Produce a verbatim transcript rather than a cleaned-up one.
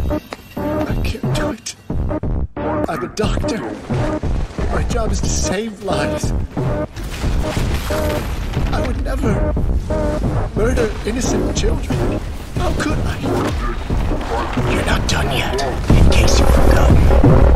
I can't do it. I'm a doctor. My job is to save lives. I would never murder innocent children. How could I? You're not done yet, in case you forgot.